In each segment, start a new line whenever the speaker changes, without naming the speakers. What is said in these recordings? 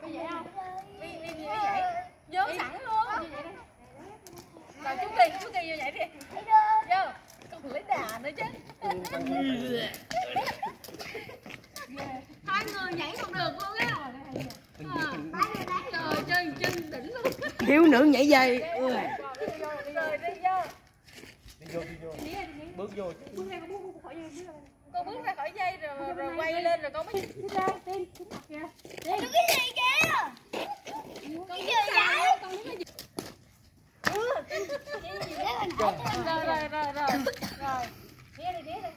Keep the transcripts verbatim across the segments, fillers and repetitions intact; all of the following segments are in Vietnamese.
vậy không? Đi đi đi vậy. Vô sẵn luôn. Rồi chú Kỳ, chú Kỳ vô vậy đi. Vô. Còn lấy đà nữa chứ. Hai người nhảy không được luôn á. Trời chân chân đỉnh luôn.
Thiếu nữ nhảy dây.
Rồi đi vô.
Đi vô đi vô. Bước vô.
Bước ra con bước khỏi dây. Con bước ra khỏi dây rồi rồi quay lên rồi con mới đi ra đi. Kìa. Đi.
Cái gì kìa? Con chưa vậy?
Rồi rồi rồi rồi. Rồi. Đĩa đi, đĩa đi.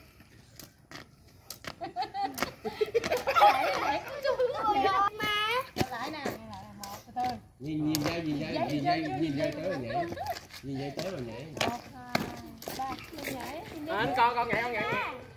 Lại nè, một từ từ.
Nhìn nhìn dây nhìn dây nhìn dây nhìn dây tới rồi nhảy. Nhìn dây tới rồi nhảy.
một hai ba nhảy.
Anh con con nhảy không nhảy?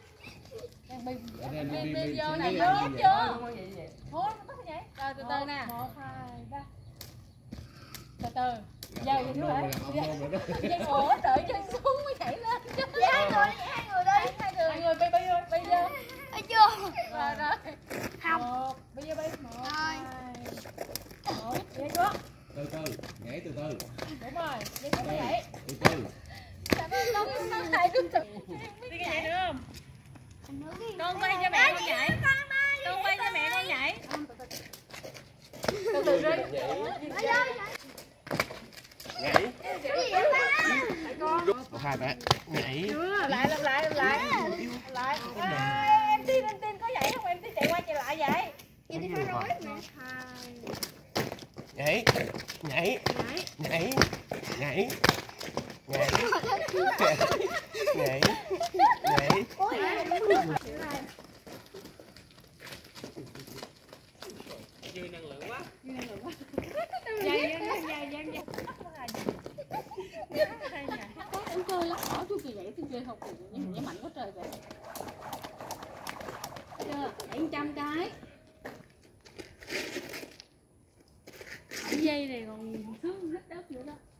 Bi bi bi vô này lớn chưa? Thôi nó có nhảy. Rồi từ từ nè. một hai ba. Từ từ. Giờ gì nữa hả? Dây ủa đợi chân xuống mới nhảy lên chứ.
Hai người đi, hai người đi.
Hai người. Hai người bi bi vô, bi vô.
Thấy chưa?
Rồi rồi.
Không.
Một, bi vô bi. Một hai. Một, dây xuống.
Từ từ, nhảy từ từ.
Đúng rồi, dây xuống nhảy.
Từ từ.
Sao nó nó nó hai đứa tự. Đi cái nhảy được không? Con quay cho mẹ con nhảy. Con quay cho mẹ con nhảy. Từ từ đi.
Nhảy. Một hai ba. Nhảy.
Lại làm lại làm lại. Lại. Em tin em tin có vậy không? Em tin chạy qua chạy lại vậy.
Vậy thì phải nói nè.
Nhảy. Nhảy. Nhảy. Nhảy. Nhảy. Nhảy. Nhảy. Dư năng lượng quá. Dư năng lượng quá.
Dây dây dây dây dây. Em chơi lắc bỏ chú Kỳ vậy chú chơi học nhảy mạnh quá trời vậy. Chưa? Nhảy trăm cái. Cái dây này còn sướng hết đất nữa đó.